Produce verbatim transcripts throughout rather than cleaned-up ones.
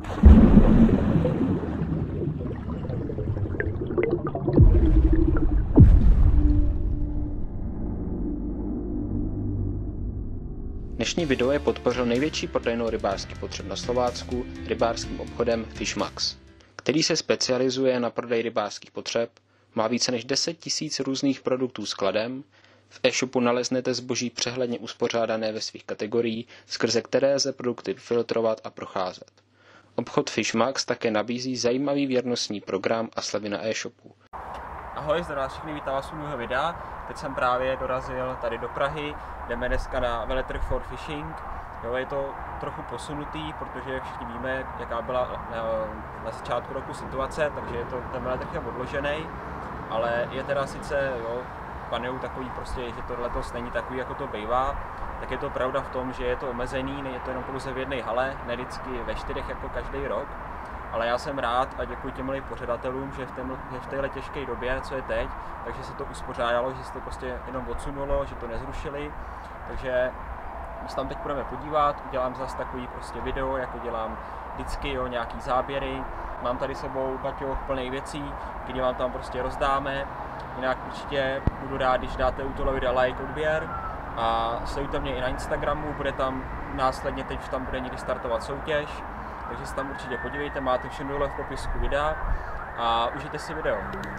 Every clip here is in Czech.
Dnešní video je podpořil největší prodejnou rybářských potřeb na Slovácku rybářským obchodem Fishmax, který se specializuje na prodej rybářských potřeb, má více než deset tisíc různých produktů skladem, v e-shopu naleznete zboží přehledně uspořádané ve svých kategoriích, skrze které lze produkty filtrovat a procházet. Obchod Fishmax také nabízí zajímavý věrnostní program a slevy na e-shopu. Ahoj, zdravím vás všechny, vítám vás u mého videa. Teď jsem právě dorazil tady do Prahy, jdeme dneska na veletrh for fishing. Jo, je to trochu posunutý, protože všichni víme, jaká byla na začátku roku situace, takže je to, ten veletrh je odložený, ale je teda sice, jo, panují takový prostě, že to letos není takový, jako to bývá, tak je to pravda v tom, že je to omezený, je to jenom pouze v jedné hale, ne vždycky ve čtyřech jako každý rok. Ale já jsem rád a děkuji těm pořadatelům, že v, tém, že v téhle těžké době, co je teď, takže se to uspořádalo, že se to prostě jenom odsunulo, že to nezrušili. Takže my se tam teď budeme podívat, udělám zase takový prostě video, jako dělám vždycky, jo, nějaký záběry. Mám tady sebou baťoch plnej věcí, který vám tam prostě rozdáme. Jinak určitě budu rád, když dáte u tohle videa like, odběr. A sledujte mě i na Instagramu, bude tam následně, teď už tam bude někdy startovat soutěž. Takže se tam určitě podívejte, máte všechno dole v popisku videa a užijte si video.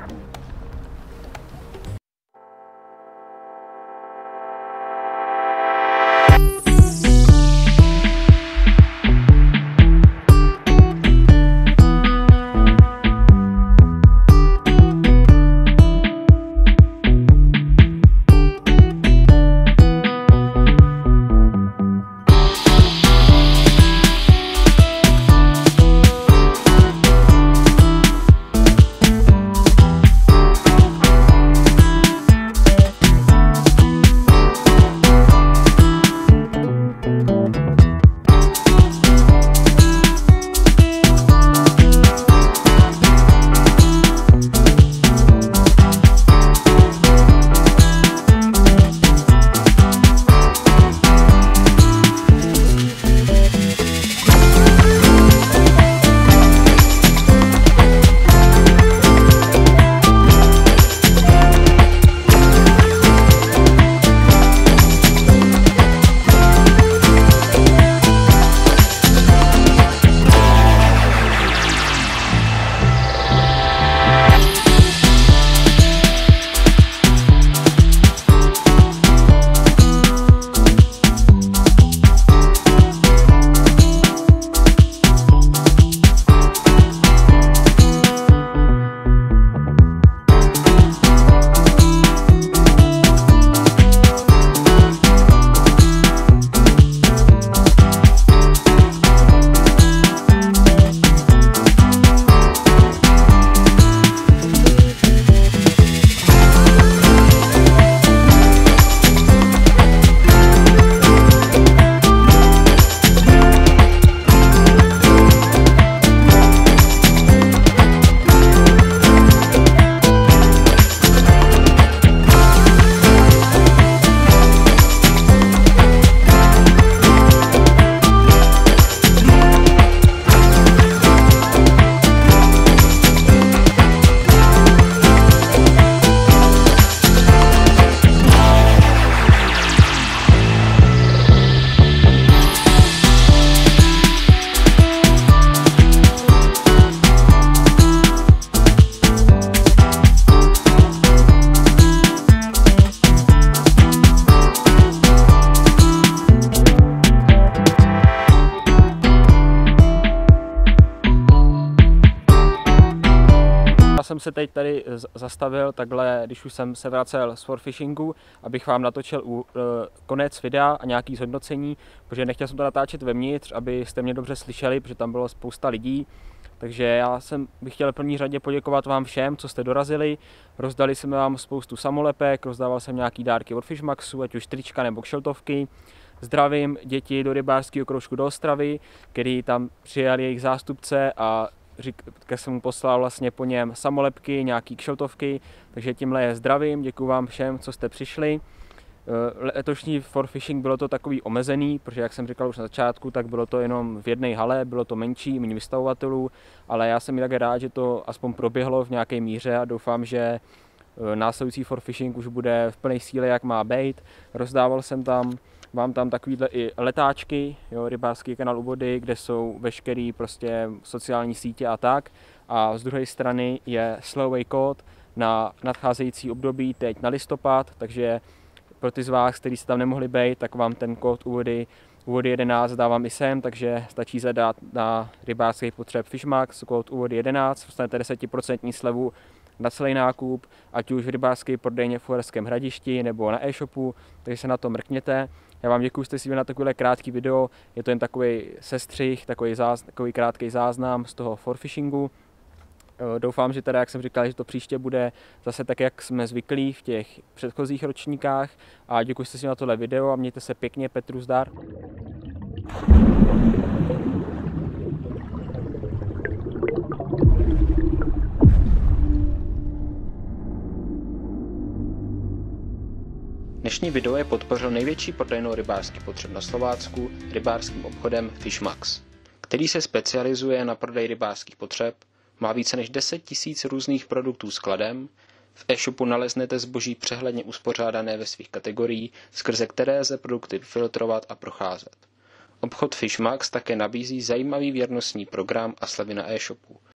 Jsem se teď tady zastavil takhle, když už jsem se vracel z forfishingu, abych vám natočil u, uh, konec videa a nějaký zhodnocení, protože nechtěl jsem to natáčet vevnitř, abyste mě dobře slyšeli, protože tam bylo spousta lidí. Takže já jsem bych chtěl v první řadě poděkovat vám všem, co jste dorazili. Rozdali jsme vám spoustu samolepek, rozdával jsem nějaký dárky od Fishmaxu, ať už trička nebo kšeltovky. Zdravím děti do rybářského kroužku do Ostravy, který tam přijal jejich zástupce a říkal jsem mu poslal vlastně po něm samolepky, nějaký kšeltovky, takže tímhle je zdravím, děkuji vám všem, co jste přišli. Letošní For Fishing bylo to takový omezený, protože jak jsem říkal už na začátku, tak bylo to jenom v jedné hale, bylo to menší, méně vystavovatelů, ale já jsem i tak rád, že to aspoň proběhlo v nějaké míře a doufám, že následující For Fishing už bude v plné síle, jak má být. Rozdával jsem tam, mám tam takovýhle i letáčky, jo, rybářský kanál u vody, kde jsou veškerý prostě sociální sítě a tak. A z druhé strany je Slowway kód na nadcházející období, teď na listopad, takže pro ty z vás, kteří se tam nemohli být, tak vám ten kód u vody, u vody jedenáct dávám i sem, takže stačí zadat na rybářský potřeb Fishmax, kód u vody jedenáct, dostanete deset procent slevu na celý nákup, ať už v rybářské prodejně v Uherském Hradišti nebo na e-shopu, takže se na to mrkněte. Já vám děkuji, že jste si viděli na takovýhle krátký video, je to jen takový sestřih, takový, záz, takový krátký záznam z toho For Fishingu. Doufám, že teda, jak jsem říkal, že to příště bude zase tak, jak jsme zvyklí v těch předchozích ročníkách a děkuji, že jste si na tohle video a mějte se pěkně, Petru zdar. Dnešní video je podpořil největší prodejnou rybářských potřeb na Slovácku rybářským obchodem Fishmax, který se specializuje na prodej rybářských potřeb, má více než deset tisíc různých produktů skladem, v e-shopu naleznete zboží přehledně uspořádané ve svých kategoriích, skrze které lze produkty filtrovat a procházet. Obchod Fishmax také nabízí zajímavý věrnostní program a slevy na e-shopu.